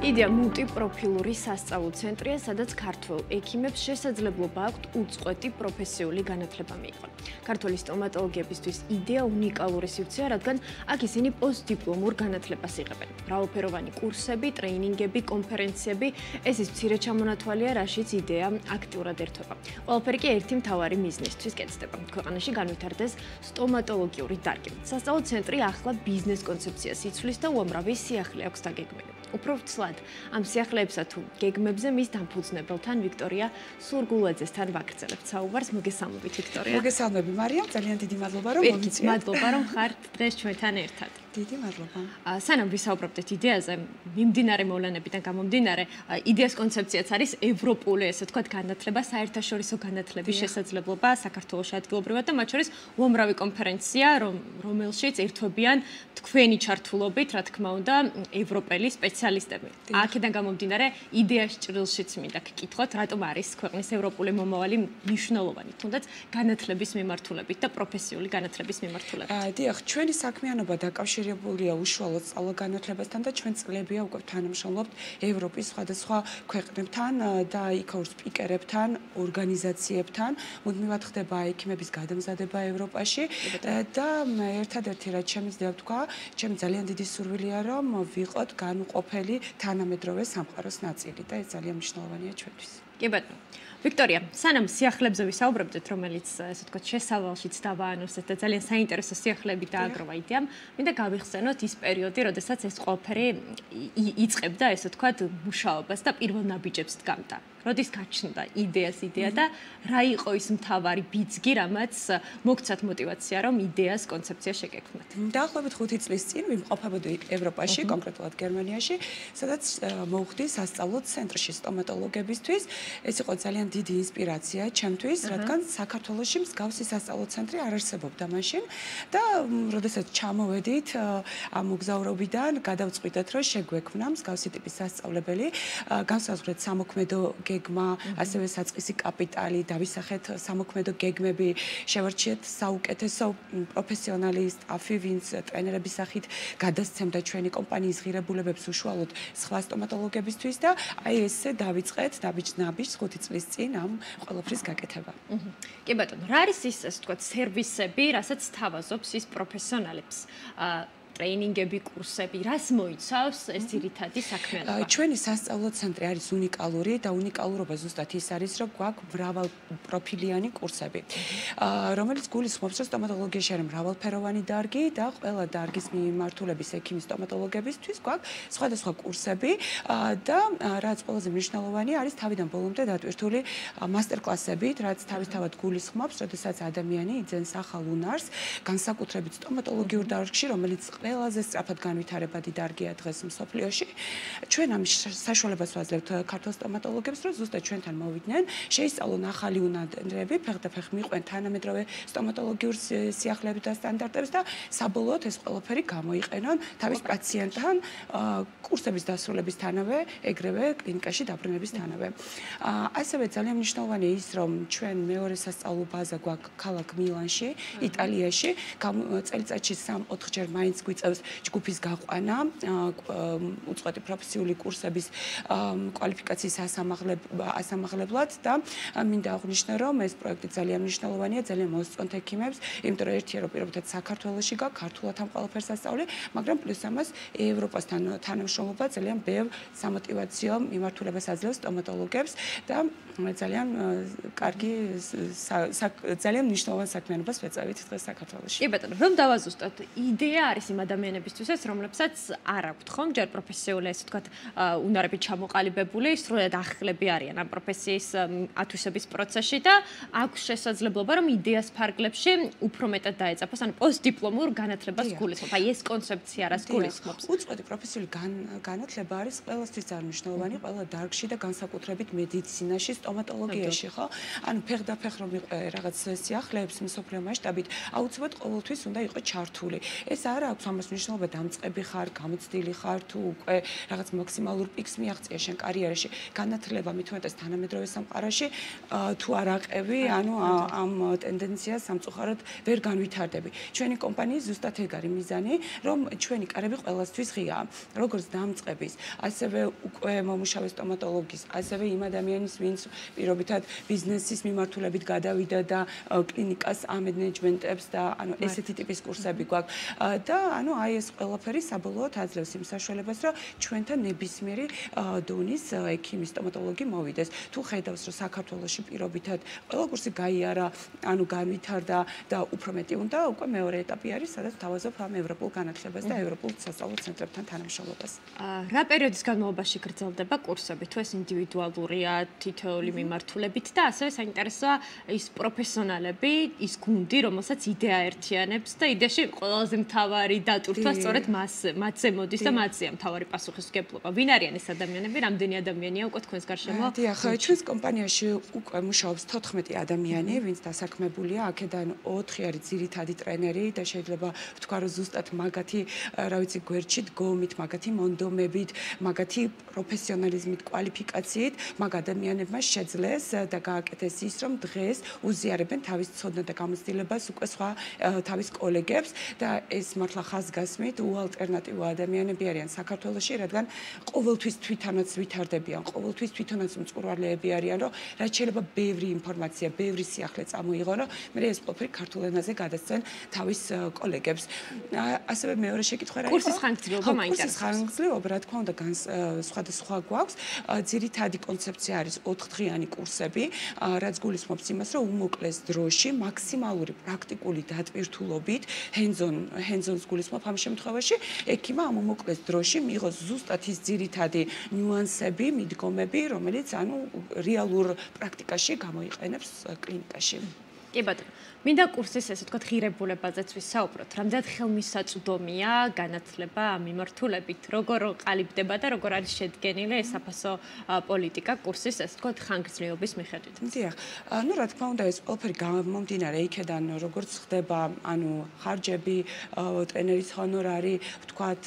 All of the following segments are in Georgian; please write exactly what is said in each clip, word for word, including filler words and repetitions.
იდეა მულტიპროფილური სასწავლო ცენტრია, სადაც ქართველ ექიმებს შესაძლებლობა აქვთ უწყვეტი პროფესიული განათლება მიიღონ. ქართველი სტომატოლოგებისთვის იდეა უნიკალური სივრცეა, რადგან აქ ისინი პოსტდიპლომურ განათლებას იღებენ. მრავალფეროვანი კურსები, ტრეინინგები, კონფერენციები, ეს ის მცირე ჩამონათვალია, რაშიც იდეა აქტიურად ერთვება. ყველაფერი კი ერთი მთავარი მიზნისთვის კეთდება. ქვეყანაში განვითარდეს სტომატოლოგიური დარგი. სასწავლო ცენტრი ახლა ბიზნეს კონცეფციას იცვლის და უამრავი სიახლე აქვს დაგეგმილი. უფრო ვცლად, ამ სიახლეებსა თუ გეგმებზე მის დამფუძნებელთან ვიქტორია სურგულაძესთან ვაგრძელებთ საუბარს. მოგესალმებით ვიქტორია. მოგესალმები მარიამ, ძალიან დიდი მადლობა რომ მომიწიეთ. მადლობა რომ ხართ დღეს ჩვენთან ერთად. დიდი მადლობა. სანამ ვისაუბრებდეთ იდეაზე, მიმდინარე მოვლენებიდან გამომდინარე, იდეას კონცეფციაც არის ევროპული, ესე ვთქვათ, განათლება, საერთაშორისო განათლების შესაძლებლობა საქართველოში ადგილობრივად და მათ შორის უამრავი კონფერენცია, რომელშიც ერთვებიან თქვენი ჩართულობით, რა თქმა უნდა, ევროპელი სპეციალისტები. აქედან გამომდინარე, იდეას ჭრილშიც მინდა გკითხოთ, რატომ არის ქვეყნის ევროპული მომავალი მნიშვნელოვანი, თუნდაც განათლების მიმართულებით და პროფესიული განათლების მიმართულებით. დიახ, ჩვენი საქმიანობა დაკავშირებულია უშუალოდ სწავლა განათლებასთან და ჩვენ წლებია უკვე თანამშრომლობთ ევროპის სხვადასხვა ქვეყნებთან და იქაურ სპიკერებთან, ორგანიზაციებთან. მუდმივად ხდება ექიმების გადამზადება ევროპაში და ერთადერთი რაც შემიძლია ვთქვა, ჩემი ძალიან დიდი სურვილია რომ ვიყოთ განუყოფელი თანამედროვე სამყაროს ნაწილი და ეს ძალიან მნიშვნელოვანია ჩვენთვის. კი ბატონო. ვიქტორია, სანამ სიახლეებზე ვისაუბრებდეთ, რომელიც ესე ვთქვათ, შესავალშიც დავაანონსეთ და ძალიან საინტერესო სიახლეები დააგროვა იდეამ, მინდა გავიხსენოთ ის პერიოდი, როდესაც ეს ყველაფერი იწყებდა, ესე ვთქვათ, მუშაობას და პირველ ნაბიჯებს დგამდა. როდის გაჩნდა იდეას იდეა და რა იყო ის მთავარი ბიძგი, რამაც მოგცათ мотиваცია, რომ იდეას კონცეფცია შეგექმნათ? დაახლოებით ხუთი წლის წინ ვიმყოფებოდი ევროპაში, კონკრეტულად გერმანიაში, სადაც მოვხდი სასწავლო ცენტრში სტომატოლოგებისთვის. ეს იყო ძალიან დიდი ინსპირაცია ჩემთვის, რადგან საქართველოში მსგავსი სასწავლო ცენტრი არ არსებობდა მაშინ და როდესაც ჩამოვედით ამ მოგზაურობიდან, გადავწყვიტეთ, რომ შეგვექმნა მსგავსი ტიპის სასწავლებელი, განსაზღვრეთ სამოქმედო გეგმა, ასევე საწყისი კაპიტალი, დავისახეთ სამოქმედო გეგმები, შევარჩიეთ საუკეთესო პროფესიონალი სტაფი, ვინც ტრენერების სახით გადასცემდა ჩვენი კომპანიის ღირებულებებს უშუალოდ სხვა სტომატოლოგებისთვის და აი ესე დავიწყეთ ნაბიჯ-ნაბიჯს ხუთი წლის წინ ამ ყველაფრის გაკეთება. კი ბატონო, რა არის ის, ასე ვთქვათ, სერვისები, რასაც თავაზობს ის პროფესიონალებს? ტრეინინგები, კურსები, რას მოიცავს ეს ძირითადი საქმიანობა? ჩვენი სასწავლო ცენტრი არის უნიკალური და უნიკალურობა ზუსტად ის არის, რომ გვაქვს მრავალპროფილიანი კურსები, რომელიც გულისხმობს, რომ სტომატოლოგიაში არის მრავალფეროვანი დარგი და ყველა დარგის მიმართულების ექიმის სტომატოლოგებისთვის გვაქვს სხვადასხვა კურსები და რაც ყველაზე მნიშვნელოვანი არის თავიდან ბოლომდე დატვირთული მასტერკლასებით, რაც თავისთავად გულისხმობს, როდესაც ადამიანი იძენს ახალ უნარს, განსაკუთრებით სტომატოლოგიურ დარგში, რომელიც ყველაზე სწრაფად განვითარებადი დარგია დღეს მსოფლიოში. ჩვენ ამ საშუალებას ვაძლევთ ქართულ სტომატოლოგებს, რომ ზუსტად ჩვენთან მოვიდნენ, შეისწავლონ ახალი უნარები, ფეხდაფეხ მიყვენ თანამედროვე სტომატოლოგიურ სიახლეებს და სტანდარტებს და საბოლოოდ ეს ყველაფერი გამოიყენონ თავის პაციენტთან კურსების დასრულებისთანავე, ეგრევე კლინიკაში დაბრუნებისთანავე. ასევე ძალიან მნიშვნელოვანია ის, რომ ჩვენ მეორე სასწავლო ბაზა გვაქვს ქალაქ მილანში, იტალიაში, წელიწადში სამ-ოთხჯერ მაინც გვიწევს ჯგუფის გაყვანა, უწყვეტი პროფესიული კურსების კვალიფიკაციის ასამაღლებლად და მინდა აღვნიშნო, რომ ეს პროექტი ძალიან მნიშვნელოვანია, ძალიან მოსწონთ ექიმებს, იმიტომ რომ ერთია, რომ პირობითად საქართველოში გაქვს ქართულად ამ ყველაფერს ასწავლი, მაგრამ პლუს ამას ევროპასთან თანამშრომლობა ძალიან ბევრ სამოტივაციო მიმართულებას აძლევს სტომატოლოგებს და ძალიან კარგი ძალიან მნიშვნელოვან საქმიანობას ვეწევით დღეს საქართველოში. კი ბატონო, რომ დავაზუსტოთ, იდეა არის იმ ადამიანებისთვისაც, რომლებსაც არ აქვთ ხომ ჯერ პროფესიული, ასე ვთქვათ, უნარებით ჩამოყალიბებული, სრულად ახლები არიან ამ პროფესიის ათვისების პროცესში და აქვს შესაძლებლობა, რომ იდეას ფარგლებში უფრო მეტად დაეწაფოს, ანუ პოსტდიპლომურ განათლებას გულისხმობს. აი ეს კონცეფცია რას გულისხმობს? უწყვეტი პროფესიული განათლება არის ყველასთვის ძალიან მნიშვნელოვანი, ყველა დარგში და განსაკუთრებით მედიცინაში, სტომატოლოგიაში, ხო? ანუ ფეხდაფეხ რომ იყო რაღაც სიახლეებს მსოფლიო მასშტაბით, აუცილებლად ყოველთვის უნდა იყოს ჩართული. ეს არ აქვს ამას მნიშვნელობა დამწყები ხარ, გამოცდილი ხარ თუ უკვე რაღაც მაქსიმალურ პიკს მიაღწია შენ კარიერაში, განათლება მithumetes თანამედროვე სამყაროში თუ არ აყევი, ანუ ამ ტენდენციას სამწუხაროდ ვერ განვითარდები. ჩვენი კომპანიის ზუსტად ეგ არის მიზანი, რომ ჩვენი კარები ყველასთვის ღიაა, როგორც დამწყების, ასევე უკვე მომუშავე სტომატოლოგის, ასევე იმ ადამიანის, ვინც პირობითად ბიზნესის მიმართულებით გადავიდა და კლინიკას ამენეჯმენტებს და ანუ ესეთი ტიპის კურსები გვაქვს და ანუ აი ეს ყველაფერი საბოლოოდ აძლევს იმ საშუალებას, რომ ჩვენთან ნებისმიერი დონის ექიმი, სტომატოლოგი მოვიდეს. თუ ხედავს, რომ საქართველოში პირობითად ყველა კურსი გაიარა, ანუ განვითარდა და უფრო მეტი უნდა, უკვე მეორე ეტაპი არის, სადაც თავაზობ ამ ევროპულ განათლებას და ევროპულ სასწავლო ცენტრებთან თანამშრომლობას. რა პერიოდის განმავლობაში გრძელდება კურსები? თუ ეს ინდივიდუალურია, თითოეული მიმართულებით და ასევე საინტერესოა ის პროფესიონალები, ის გუნდი, რომელსაც იდეა ერთიანებს და იდეაში ყველაზე მთავარი დატვირთვა სწორედ მას მათზე მოდის და მათზეა მთავარი პასუხისმგებლობა. ვინ არიან ეს ადამიანები? რამდენი ადამიანია უკვე თქვენს გარშემო? დიახ, ჩვენს კომპანიაში უკვე მუშაობს თოთხმეტი ადამიანი, ვინც დასაქმებულია, აქედან ოთხი არის ძირითადი ტრენერი და შეიძლება ვთქვა, რომ ზუსტად მაგათი, რა ვიცი, გვერდში დგომით, მაგათი მონდომებით, მაგათი პროფესიონალიზმით, კვალიფიკაციით, მაგ ადამიანებმა შეძლეს და გააკეთეს ის, რომ დღეს უზიარებენ თავის ცოდნა და გამოცდილებას უკვე სხვა თავის კოლეგებს და ეს მართლა ხაზგასმით უალტერნატივო ადამიანები არიან საქართველოში, რადგან ყოველთვის თვითონაც ვითარდებიან, ყოველთვის თვითონაც მწყურვალეები არიან, რომ რაც შეიძლება ბევრი ინფორმაცია, ბევრი სიახლე წამოიღონ, რომ მე ეს ყველაფერი ქართულ ენაზე გადასცენ თავის კოლეგებს. ასევე მეორე შეკითხვა რა იყო? კურსის ხანგრძლივობა მაინტერესებს. კურსის ხანგრძლივობა, რა თქმა უნდა, სხვადასხვა გვაქვს. ძირითადი კონცეფცია არის ოთხდღიანი კურსები, რაც გულისხმობს იმას, რომ უმოკლეს დროში, მაქსიმალური პრაქტიკული დატვირთულობით, hands-on, hands-on-ს გულისხმობ ამ შემთხვევაში, ექიმმა ამ უმოკლეს დროში მიიღოს ზუსტად ის ძირითადი ნიუანსები, მიდგომები, რომელიც ანუ რეალურ პრაქტიკაში გამოიყენებს კლინიკაში. კი ბატონო. მინდა კურსის ესე ვთქვათ ღირებულებაზეც ვისაუბროთ. რამდენად ხელმისაწვდომია განათლება ამ მიმართულებით, როგორ ყალიბდება და როგორ არის შედგენილი ეს საფასო პოლიტიკა კურსის ესე ვთქვათ ხანგრძლივობის მიხედვით. დიახ, ну, რა თქმა უნდა, ეს ყველაფერი გამომდინარე იქედან, როგორც ხდება, ანუ ხარჯები, ტრენერის ჰონორარი, ვთქვათ,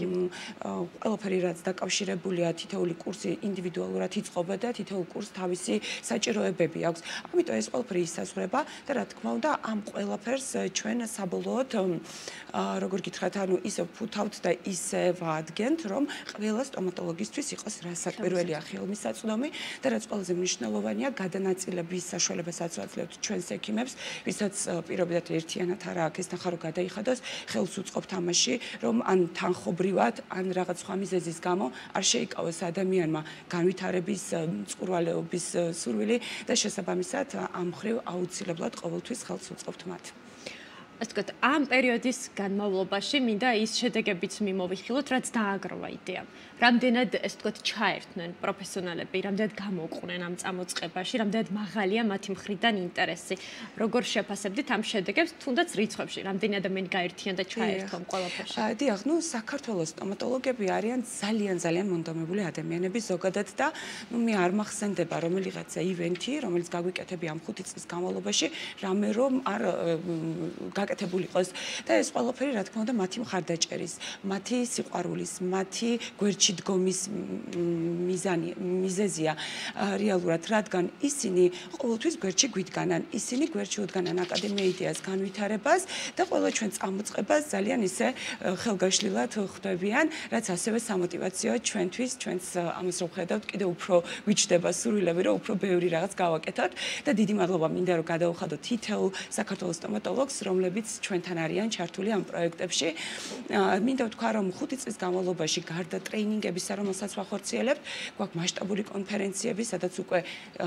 ყველაფერი რაც დაკავშირებულია თითოეული კურსი ინდივიდუალურად იწყობა და თითოეულ კურსს თავისი საჭიროებები აქვს. ამიტომ ეს ყველაფერი ისაზღვრება და რა თქმა უნდა ამ ყველაფერს ჩვენ საბოლოოდ როგორ გითხრათ, ანუ ისე ვფუთავთ და ისე ვადგენთ, რომ ყველა სტომატოლოგისთვის იყოს რასაკვირველია ხელმისაწვდომი და რაც ყველაზე მნიშვნელოვანია, გადანაწილების საშუალებასაც ვაძლევთ ჩვენს ექიმებს, ვისაც პირობითად ერთიანად არა აქვს ეს ნახა, რომ გადაიხადოს, ხელს უწყობთ ამაში, რომ ან თანხობრივად, ან რაღაც სხვა მიზეზის გამო არ შეიკავოს ადამიანმა განვითარების, მწყურვალეობის სურვილი და შესაბამისად ამ მხრივ აუცილებლად ყოველთვის ხელს უწყობთ მათ. ასე ვთქვათ, ამ პერიოდის განმავლობაში მინდა ის შედეგებიც მიმოვიხილოთ, რაც დააგროვა იდეამ. რამდენად, ასე ვთქვათ, ჩაერთნენ პროფესიონალები, რამდენად გამოვყვნენ ამ წამოწყებაში, რამდენად მაღალია მათი მხრიდან ინტერესი. როგორ შეფასებდით ამ შედეგებს, თუნდაც რიცხვებში, რამდენი ადამიანი გაერთიან და ჩაერთო ამ ყველაფერში? დიახ, ну, საქართველოს სტომატოლოგები არიან ძალიან ძალიან მონდომებული ადამიანები ზოგადად და ну, მე არ მახსენდება რომელიღაცა ივენთი, რომელიც გაგვიკეთებია ამ ხუთი წლის განმავლობაში, რამე რომ არ გაკეთებული იყოს და ეს ყველაფერი რა თქმა უნდა მათი მხარდაჭერის, მათი სიყვარულის, მათი გვერდში დგომის მიზანი, მიზეზია რეალურად, რადგან ისინი ყოველთვის გვერდში გვიდგანან, ისინი გვერდში უდგანან აკადემია იდეას განვითარებას და ყველა ჩვენ წამოწყებას ძალიან ისე ხელგაშლილად ხვდებიან, რაც ასევე სამოტივაციოა ჩვენთვის, ჩვენს ამას რომ ხედავთ, კიდევ უფრო გვიჩნდება სურვილები, რომ უფრო ბევრი რაღაც გავაკეთოთ და დიდი მადლობა მინდა რომ გადავხადოთ თითოეულ საქართველოს სტომატოლოგს, რომლებიც ჩვენთან არიან ჩართული ამ პროექტებში. მინდა ვთქვა, რომ ხუთი წლის განმავლობაში გარდა ტრეინინგებისა, რომელსაც ვახორციელებთ, გვაქვს მასშტაბური კონფერენციები, სადაც უკვე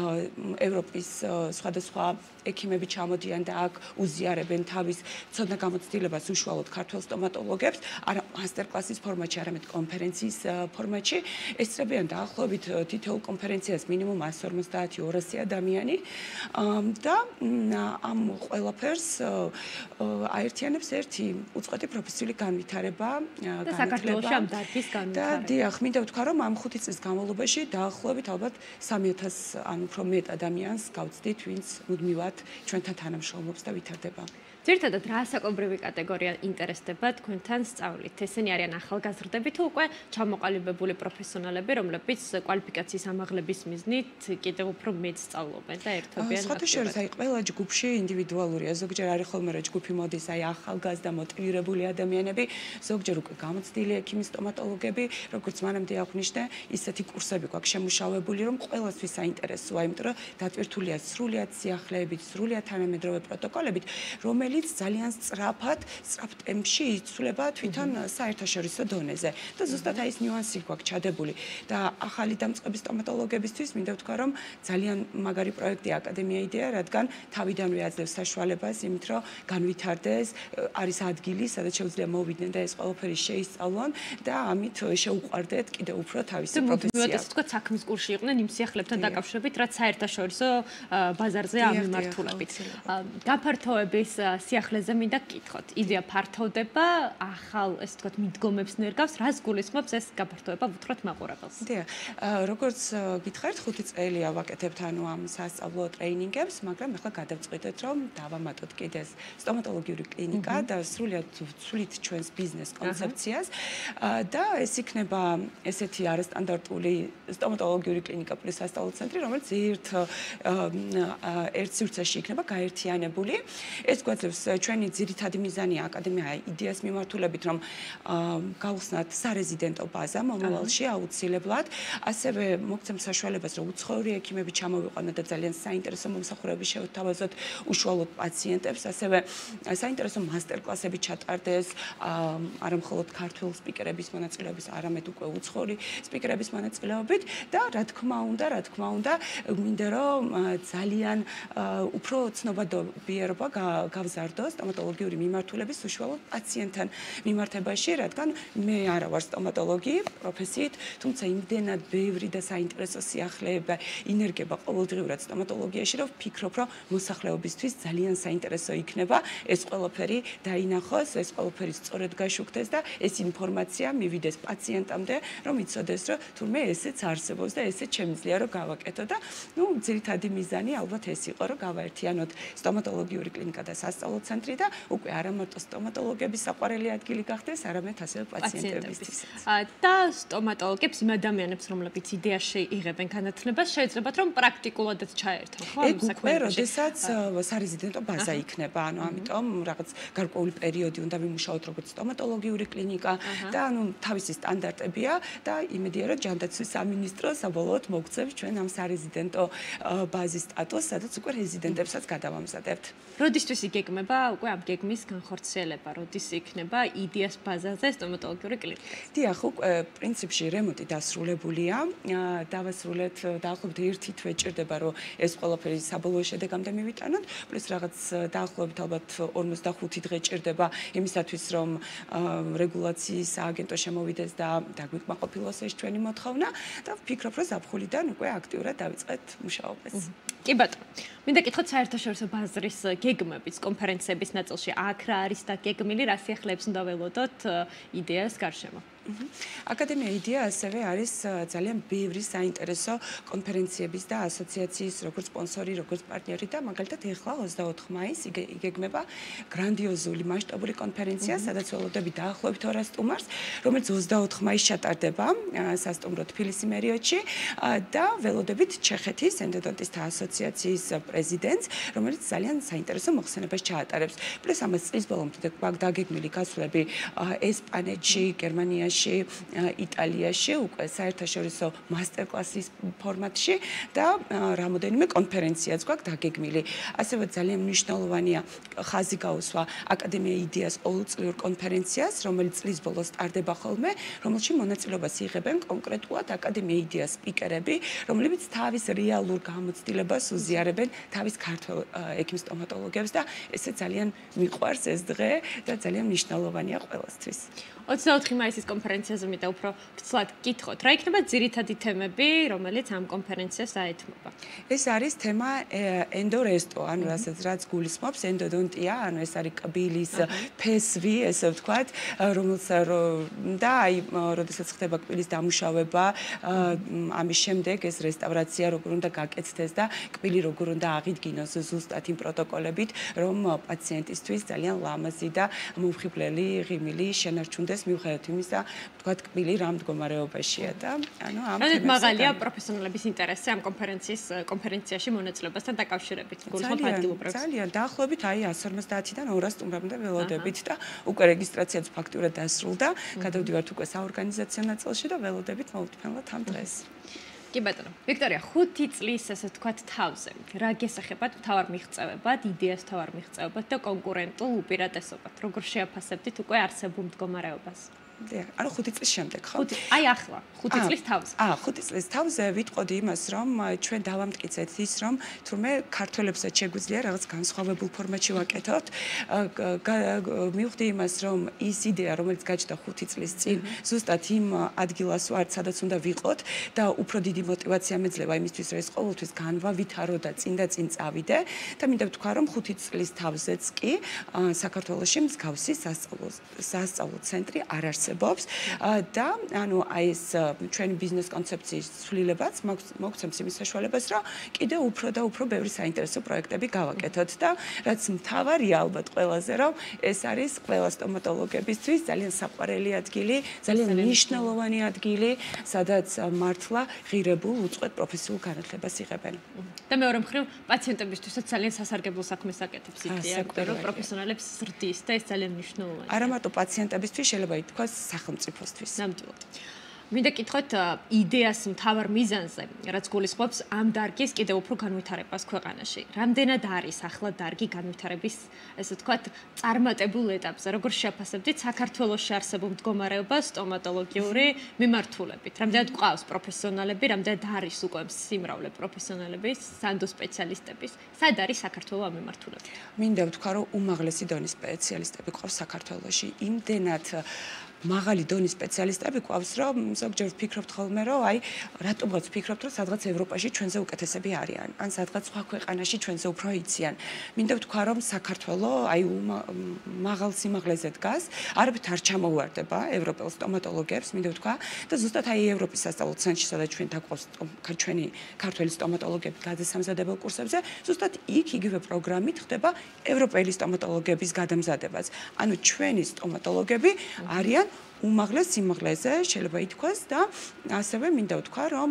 ევროპის სხვადასხვა ექიმები ჩამოდიან და აქ უზიარებენ თავის ცოდნა გამოცდილებას უშუალოდ ქართველ სტომატოლოგებს, არა მასტერკლასის ფორმატში, არამედ კონფერენციის ფორმატში. ესწრებიან დაახლოებით თითოეულ კონფერენციას მინიმუმ εκατს ორმოცდაათი ორასი ადამიანი და ამ ყველაფერს აერთიანებს ერთი უწყვეტი პროფესიული განვითარება, და საქართველოში ამ დარგის განვითარება. და დიახ, მინდა ვთქვა, რომ ამ ხუთი წლის განმავლობაში დაახლოებით ალბათ სამი ათას ან უფრო მეტ ადამიანს გავწდით, ვინც მუდმივად ჩვენთან თანამშრომლობს და ვითარდება. ძირითადად რა საკონკრეტული კატეგორია ინტერესდება თქვენთან სწავლით? ესენი არიან ახალგაზრდები თუ უკვე ჩამოყალიბებული პროფესიონალები, რომლებიც კვალიფიკაციის ამაღლების მიზნით კიდევ უფრო მეც სწავლობენ და ერთვებიან? სხვათა შორის, აი ყველა ჯგუფში ინდივიდუალურია. ზოგჯერ არის ხოლმე რა ჯგუფი მოდის, აი ახალგაზრდა მოტივირებული ადამიანები, ზოგჯერ უკვე გამოცდილი ექიმი, სტომატოლოგები, როგორც მანამდე აღვნიშნე, ისეთი კურსები გვაქვს შემუშავებული, რომ ყველასთვის საინტერესოა, იმიტომ რომ დატვირთულია სრულიად სიახლეებით, სრულიად თანამედროვე პროტოკოლებით, რომელიც ძალიან სწრაფად, სწრაფ ტემპში იცვლება თვითონ საერთაშორისო დონეზე. და ზუსტად აი ეს ნიუანსი გვაქვს ჩადებული და ახალი დამწყების სტომატოლოგებისთვის მინდა ვთქვა, რომ ძალიან მაგარი პროექტია აკადემია იდეა, რადგან თავიდანვე აძლევს საშუალებას იმით, რომ განვითარდეს, არის ადგილი, სადაც შეუძლია მოვიდნენ და ეს ყველაფერი შეისწავლონ და ამით შეუყვარდეთ კიდევ უფრო თავისი პროფესია. და თქვა საქმის კურსში იყვნენ იმ სიახლებთან დაკავშირებით, რაც საერთაშორისო ბაზარზე ამიმართულებით. გაფართოების სიახლეზე მინდა გკითხოთ. იდეა ფართოვდება, ახალ, ესე ვთქვათ, მიდგომებს ნერგავს, რას გულისხმობს ეს გაფართოება უთხრათ მაყურებელს? დიახ, როგორც გითხარით, ხუთი წელი ავაკეთებთ ანუ ამ სასწავლო ტრეინინგებს, მაგრამ ახლა გადავწყვიტეთ, რომ დავამატოთ კიდე სტომატოლოგიური კლინიკა და სრულიად ვცვლით ჩვენს ბიზნეს კონცეფციას და ეს იქნება ესეთი არასტანდარტული სტომატოლოგიური კლინიკა პლუს სასწავლო ცენტრი, რომელიც ერთ ერთ სივრცეში იქნება გაერთიანებული. ეს გვაძლევს ჩვენი ძირითადი მიზანია აკადემია იდეას მიმართულებით, რომ გავხსნათ სარეზიდენტო ბაზა მომავალში აუცილებლად, ასევე მოგცემ საშუალებას, რომ უცხოური ექიმები ჩამოვიყვანოთ და ძალიან საინტერესო მომსახურების შევთავაზოთ უშუალოდ პაციენტებს, ასევე საინტერესო მასტერკლასები ჩატარდეს, არა მხოლოდ ქართულ სპიკერების მონაწილეობის, არამედ უკვე უცხოური სპიკერების მონაწილეობით და რა თქმა უნდა, რა თქმა უნდა, მინდა რომ ძალიან უფრო ცნობადობიერება გავზარდო სტომატოლოგიური მიმართულების უშუალოდ პაციენტთან მიმართებაში, რადგან მე არა ვარ სტომატოლოგი პროფესიით, თუმცა იმდენად ბევრი და საინტერესო სიახლეება ინერგება ყოველდღიურად სტომატოლოგიაში, რომ ვფიქრობ, რომ მოსახლეობისთვის ძალიან საინტერესო იქნება ეს ყველაფერი დაინახოს, ეს ყველაფერი სწორედ გაშუქდეს და ეს ინფორმაცია მივიდეს პაციენტამდე, რომ იცოდეს, რომ თურმე ესეც არსებობს და ესეც შემიძლია რომ გავაკეთო და ნუ ძირითადი მიზანი ალბათ ეს იყო, რომ გავაერთიანოთ სტომატოლოგიური კლინიკა და სასწავლო ცენტრი და უკვე არა მარტო სტომატოლოგების საყვარელი ადგილი გახდეს, არამედ ასევე პაციენტებისთვის. და სტომატოლოგებს იმ ადამიანებს, რომლებიც იდეაში იღებენ განათლებას, შეეძლებათ რომ პრაქტიკულადაც ჩაერთონ, ხო? ეგ უკვე როდესაც სარეზიდენტო ბაზა იქნება, ანუ ამიტომ რაღაც გარკვეული პერიოდი უნდა ვიმუშაოთ როგორც სტომატოლოგიური კლინიკა და ანუ თავისი სტანდარტებია და იმედია რომ ჯანდაცვის სამინისტრო საბოლოოდ მოგცემს ჩვენ ამ სარეზიდენტო ბაზის სტატუსს, სადაც უკვე რეზიდენტებსაც გადავამზადებთ. როდისთვის იგეგმება უკვე ამ გეგმის განხორციელება, როდის იქნება იდეას ბაზაზე სტომატოლოგიური კლინიკა? დიახ, უკვე პრინციპში რემონტი დასრულებულია. დავასრულეთ დაახლოებით ერთი თვე ჭირდება, რომ ეს ყველაფერი საბოლოო შედეგამდე მივიტანოთ, პლუს რაღაც დაახლოებით ალბათ ორმოცდახუთი დღე ჭირდება იმისათვის, რომ რეგულაციის სააგენტო შემოვიდეს და დაგვიკმაყოფილოს ეს ჩვენი მოთხოვნა და ვფიქრობ, რომ ზაფხულიდან უკვე აქტიურად დავიწყეთ მუშაობას. კი ბატონო. მინდა გითხოთ საერთაშორისო ბაზრის გეგმების კონფერენციების ნაწილში აქ რა არის და გეგმილი რა სიახლეებს უნდა ველოდოთ იდეას გარშემო? აკადემია იდეა ასევე არის ძალიან ბევრი საინტერესო კონფერენციების და ასოციაციის როგორც სპონსორი, როგორც პარტნიორი და მაგალითად ეხლა ოცდაოთხ მაისს იგეგმება გრანდიოზული მასშტაბური კონფერენცია, სადაც ველოდები დაახლოებით ორ სტუმარს, რომელიც ოცდაოთხ მაისს ჩატარდება სასტუმრო თბილისი მერიოტში და ველოდებით ჩეხეთის ენდოდონტისტთა ასოციაციის პრეზიდენტს, რომელიც ძალიან საინტერესო მოხსენებას ჩაატარებს. პლუს ამას წლის ბოლომდე დაგეგმილი გასვლები ესპანეთში, გერმანიაში, იტალიაში უკვე საერთაშორისო მასტერკლასის ფორმატში და რამოდენიმე კონფერენციაც გვაქვს დაგეგმილი. ასევე ძალიან მნიშვნელოვანია ხაზი გაუსვა აკადემია იდეას ყოველწლიურ კონფერენციას, რომელიც წლის ბოლოს ტარდება ხოლმე, რომელშიც მონაწილეობას იღებენ კონკრეტულად აკადემია იდეას სპიკერები, რომლებიც თავის რეალურ გამოცდილებას უზიარებენ თავის ქართველ ექიმ სტომატოლოგებს და ესე ძალიან მიყვარს ეს დღე და ძალიან მნიშვნელოვანია ყველასთვის. ოცდაოთხი მაისის კონფერენციაზე მინდა უფრო ფცლად გითხოთ. რა იქნება ძირითადი თემები, რომელიც ამ კონფერენციას აეთმობა? ეს არის თემა ენდორესტო, ანუ რასაც რაც გულისხმობს ენდოდონტია, ანუ ეს არის კბილის ფესვი, ესე ვთქვათ, რომელსაც და აი, როდესაც ხდება კბილის დამუშავება, ამის შემდეგ ეს რესტავრაცია როგორ უნდა გაკეთდეს და კბილი როგორ უნდა აღიდგინოს ზუსტად იმ პროტოკოლებით, რომ პაციენტისთვის ძალიან ლამაზი და მომხიბვლელი ღიმილი შენარჩუნდეს მიუხედავად იმისა, ვთქვათ, კბილი რა მდგომარეობაშია და ანუ ამ თემასთან მაღალია პროფესიონალების ინტერესი ამ კონფერენციის კონფერენციაში მონაწილეობასთან დაკავშირებით. გულისხმობ ადგილობრივს. ძალიან დაახლოებით აი εκατს ორმოცდაათიდან ორას სტუმრამდე ველოდებით და უკვე რეგისტრაციაც ფაქტურად დასრულდა. გადავდივართ უკვე საორგანიზაციო ნაწილში და ველოდებით მოვუთმენლად ამ დღეს. კი ბატონო. ვიქტორია, ხუთი წლის ასე ვთქვათ თავზე. რა გესახებათ მთავარ მიღწევებად, იდეას მთავარ მიღწევებად და კონკურენტულ უპირატესობად? როგორ შეაფასებდით უკვე არსებულ მდგომარეობას? ანუ ხუთი წლის შემდეგ, ხო? ხუთი, აი ახლა, ხუთი წლის თავზე. აა, ხუთი წლის თავზე ვიტყოდი იმას, რომ ჩვენ დავამტკიცეთ ის, რომ თურმე ქართველებსაც შეგვიძლია რაღაც განსხვავებულ ფორმატში ვაკეთოთ. მივხვდი იმას, რომ ის იდეა, რომელიც გაჩნდა ხუთი წლის წინ, ზუსტად იმ ადგილას ვარ, სადაც უნდა ვიყოთ და უფრო დიდი мотиваცია მეძლევა იმისთვის, რომ ეს ყოველთვის განვავითარო და წინ და წინ წავიდე და მინდა ვთქვა, რომ ხუთი წლის თავზეც კი საქართველოში მსგავსი სასწავლო სასწავლო ცენტრი არ არსებობს. და ანუ აი ეს ჩვენი ბიზნეს კონცეფციის ცვლილებაც მოგცემს იმის საშუალებას, რომ კიდევ უფრო და უფრო ბევრი საინტერესო პროექტები გავაკეთოთ და რაც მთავარია ალბათ ყველაზე, რომ ეს არის ყველა სტომატოლოგებისთვის ძალიან საყვარელი ადგილი, ძალიან მნიშვნელოვანი ადგილი, სადაც მართლა ღირებულ უწყვეტ პროფესიულ განათლებას იღებენ. და მეორე მხრივ პაციენტებისთვისაც ძალიან სასარგებლო საქმეს აკეთებს იდეა, რომ პროფესიონალებს ზრდის და ეს ძალიან მნიშვნელოვანია. არა მარტო პაციენტებისთვის, შეიძლება ითქვას სახელმწიფოსთვის. ნამდვილად. მინდა გითხოთ იდეას მთავარ მიზანზე, რაც გულისხმობს ამ დარგის კიდევ უფრო განვითარებას ქვეყანაში. რამდენად არის ახლა დარგი განვითარების, ესე ვთქვათ, წარმატებულ ეტაპზე? როგორ შეაფასებდით საქართველოში არსებულ მდგომარეობას სტომატოლოგიური მიმართულებით? რამდენად გვყავს პროფესიონალები, რამდენად არის უკვე სიმრავლე პროფესიონალების, სანდო სპეციალისტების? სად არის საქართველოს ამ მიმართულებით? მინდა ვთქვა, რომ უმაღლესი დონის სპეციალისტები ყავს საქართველოში. იმდენად მაღალი დონის სპეციალისტები ყავს, რომ ზოგჯერ ვფიქრობთ ხოლმე, რომ აი რატომღაც ვფიქრობთ, რომ სადღაც ევროპაში ჩვენზე უკეთესები არიან, ან სადღაც სხვა ქვეყანაში ჩვენზე უფრო იციან. მინდა ვთქვა, რომ საქართველოს აი მაღალ სიმაღლეზე დგას, არაფრით არ ჩამოუვარდება ევროპელ სტომატოლოგებს, მინდა ვთქვა, და ზუსტად აი ევროპის სასწავლო ცენტრში, სადაც ჩვენ დაგვყავს ჩვენი ქართველი სტომატოლოგები გადასამზადებელ კურსებზე, ზუსტად იქ იგივე პროგრამით ხდება ევროპელი სტომატოლოგების გადამზადებაც. ანუ ჩვენი სტომატოლოგები არიან უმაღლეს სიმაღლეზე, შეიძლება ითქვას და ასევე მინდა ვთქვა, რომ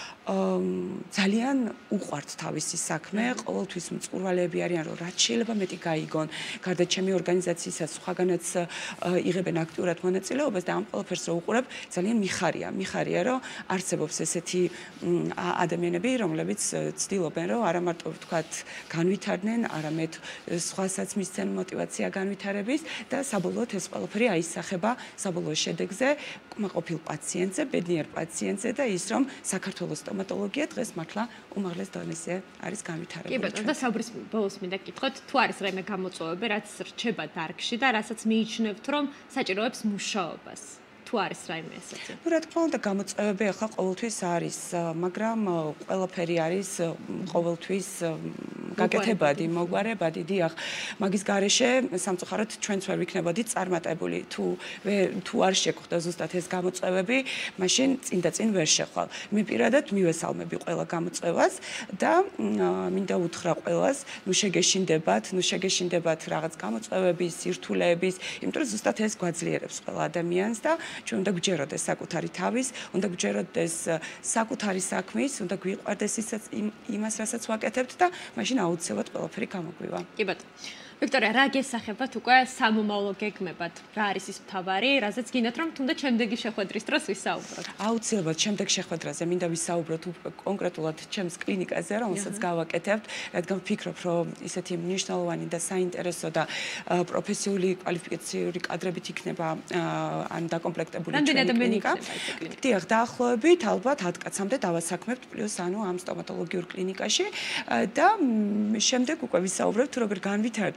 ძალიან უყვართ თავისი საქმე, ყოველთვის მწყურვალეები არიან, რომ რაც შეიძლება მეტი გაიგონ. გარდა ჩემი ორგანიზაციისა, სხვაგანაც იღებენ აქტიურად მონაწილეობას და ამ ყველაფერს რო უყურებ, ძალიან მიხარია, მიხარია, რომ არსებობს ესეთი ადამიანები, რომლებიც ცდილობენ, რომ არა მარტო ვთქვათ, განვითარდნენ, არამედ სხვასაც მისცენ мотиваცია განვითარების და საბოლოოდ ეს ყველაფერი აისახება საბოლოო შედეგზე, კმაყოფილ პაციენტზე, ბედნიერ პაციენტზე და ის, რომ საქართველოს სტომატოლოგია დღეს მართლა უმაღლეს დონეზე არის განვითარებული. კი ბატონო, და საუბრის ბოლოს მინდა გითხოთ, თუ არის რაიმე გამოწვევები, რაც რჩება დარგში და რასაც მიიჩნევთ, რომ საჭიროებს მუშაობას? თუ არის რაიმე ესეთი? ნუ რა თქმა უნდა, გამოწვევები ახლა ყოველთვის არის, მაგრამ ყველაფერი არის ყოველთვის გაკეთებადი, მოგვარებადი, დიახ. მაგის გარეშე სამწუხაროდ ჩვენც ვერ ვიქნებოდით წარმატებული. თუ თუ არ შეგვხდა ზუსტად ეს გამოწვევები, მაშინ წინ და წინ ვერ შეხვალ. მე პირადად მივესალმები ყველა გამოწვევას და მინდა უთხრა ყველას, ნუ შეგეშინდებათ, ნუ შეგეშინდებათ რაღაც გამოწვევების, სირთულეების, იმიტომ რომ ზუსტად ეს გვაძლიერებს ყველა ადამიანს და ჩვენ უნდა გვჯეროდეს საკუთარი თავის, უნდა გვჯეროდეს საკუთარი საქმის, უნდა გვიყვარდეს ისაც იმას, რასაც ვაკეთებთ და მაშინ აუცილებლად ყველაფერი გამოგვივა. კი ბატონო. ვიქტორია, რა გესახებათ უკვე სამომავლო გეგმებად? რა არის ის მთავარი, რაზეც გინდათ რომ თუნდაც შემდეგი შეხვედრის დროს ვისაუბროთ? აუცილებლად შემდეგ შეხვედრაზე მინდა ვისაუბროთ კონკრეტულად ჩემს კლინიკაზე, რომელსაც გავაკეთებთ, რადგან ვფიქრობ, რომ ისეთი მნიშვნელოვანი და საინტერესო და პროფესიული კვალიფიკაციური კადრებით იქნება ან დაკომპლექტებული ჩვენი კლინიკა. დიახ, დაახლოებით ალბათ ათ კაცამდე დავასაქმებთ, პლუს ანუ ამ სტომატოლოგიურ კლინიკაში და შემდეგ უკვე ვისაუბრებთ, თუ როგორ განვითარდა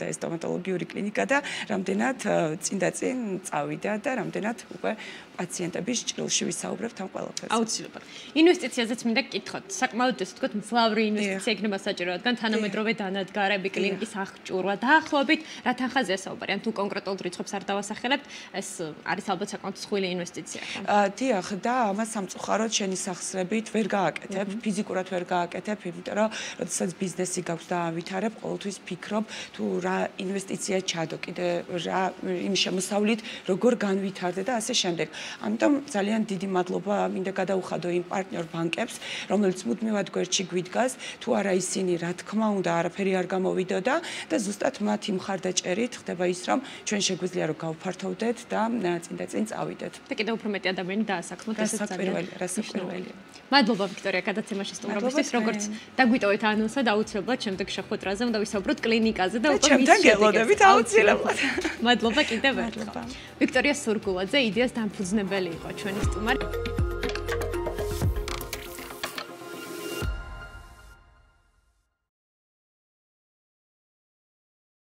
ეს სტომატოლოგიური კლინიკა და რამდენად წინ და წინ წავიდა და რამდენად უკვე პაციენტების ჭრილში ვისაუბრებთ ამ ყველაფერზე. აუცილებლად. ინვესტიციაზეც მინდა გკითხოთ. საკმაოდ ესე ვთქვათ, მძლავრი ინვესტიცია იქნება საჭირო, რადგან თანამედროვე დანადგარები, კლინიკის აღჭურვა, დაახლოებით რა თანხაზეა საუბარი? ან თუ კონკრეტულ რიცხვებს არ დავასახელებთ, ეს არის ალბათ საკმაოდ მსხვილი ინვესტიცია. დიახ, და ამას სამწუხაროდ შენი სახსრებით ვერ გააკეთებ, ფიზიკურად ვერ გააკეთებ, იმიტომ რომ როდესაც ბიზნესი გაქვს და ავითარებ, ყოველთვის ფიქრობ თუ რა ინვესტიცია ჩადო, კიდე რა იმ შემოსავლით როგორ განვითარდე და ასე შემდეგ. ამიტომ ძალიან დიდი მადლობა მინდა გადაუხადო იმ პარტნიორ ბანკებს, რომელიც მუდმივად გვერდში გვიდგას, თუ არა ისინი რა თქმა უნდა არაფერი არ გამოვიდოდა და ზუსტად მათი მხარდაჭერით ხდება ის, რომ ჩვენ შეგვიძლია რომ გავფართოვდეთ და წინ და წინ წავიდეთ. და კიდევ უფრო მეტი ადამიანი დაასაქმოთ, ესეც ძალიან რასაკვირველია. მადლობა ვიქტორია გადაცემაში სტუმრობისთვის, როგორც დაგვიტოვეთ ანონსად, აუცილებლად შემდეგ შეხვედრაზე უნდა ვისაუბროთ კლინიკაზე და უკვე მის შეგელოდებით აუცილებლად. მადლობა კიდევ ერთხელ. ვიქტორია სურგულაძე, იდეას დამფუძნებელი იყო ჩვენი სტუმარი.